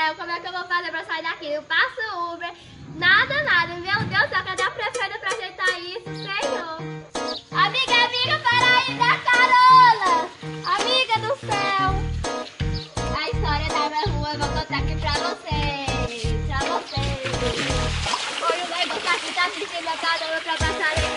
céu, como é que eu vou fazer pra sair daqui? Eu passo Uber, nada, nada. Meu Deus do céu, cadê a prefeita pra ajeitar isso, Senhor? Amiga, para aí, dá carona! Amiga do céu! A história da minha rua eu vou contar aqui pra vocês, Foi um negócio aqui, tá assistindo a carona pra passar